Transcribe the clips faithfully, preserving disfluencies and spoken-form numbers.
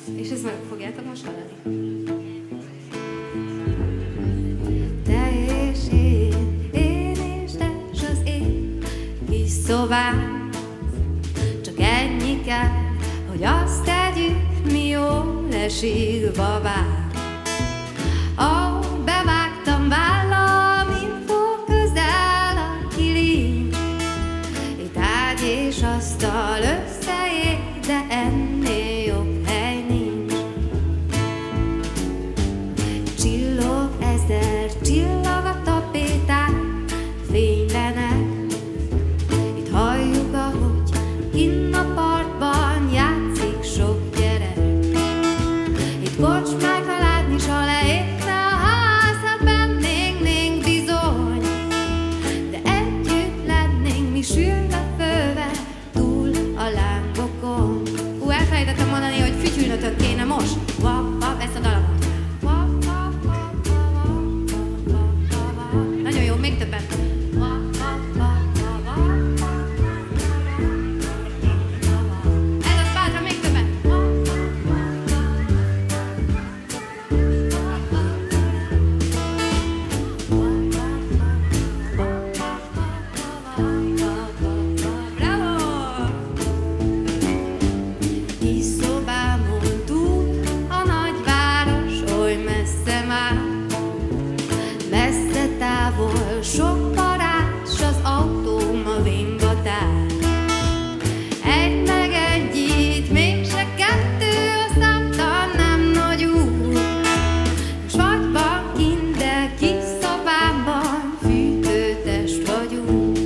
És ezt meg fogjátok most hallani. Te és én, én és te s az én kis szobám. Csak ennyi kell, hogy azt tegyük, mi jól esik babám. Ahol bevágtam vállam, mint fog közel a kilincs. Itt ágy és asztal összeér, de ennél jobb hely nincs. Csillog ezer csillag a tapétán, fénylenek. Itt halljuk, ahogy kinn a parkban játszik sok gyerek. Itt kocsmákra látni, s ha leérte a ház, hát bennénk bizony. De együtt lennénk mi sülve főve túl a lángokon. Ú, elfelejtettem mondani, hogy fütyülnötök kéne most. Vap, vap, ezt a dalot. Vap, vap, vap, vap, vap, vap, vap. Nagyon jó, még többen. Vap, vap, vap, vap, vap, vap. Ez az bátra, még többen. Vap, vap, vap, vap. Bravo! Kis szobámon túl a nagyváros oly messze már. Messze távol sok barát, s az autóm a vingatár. Egy meg egy itt, mégse kettő, a számtalan nem nagy út. S vagy van kint, de kis szobámban fűtőtest vagyunk.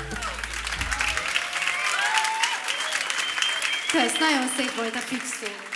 Kösz, nagyon szép volt a fix szó.